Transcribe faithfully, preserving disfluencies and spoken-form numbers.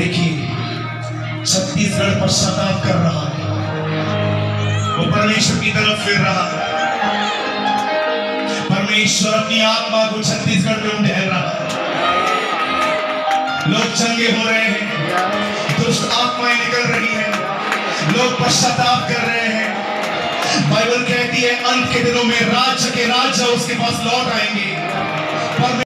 देखिए, छत्तीसगढ़ पश्चाताप कर रहा है, वो परमेश्वर की तरफ फिर रहा है। परमेश्वर अपनी आत्मा को छत्तीसगढ़ में उंडेल रहा है। लोग चंगे हो रहे हैं, दुष्ट आत्माएं निकल रही हैं, लोग पश्चाताप कर रहे हैं। बाइबल कहती है अंत के दिनों में राज्य के राजा उसके पास लौट आएंगे।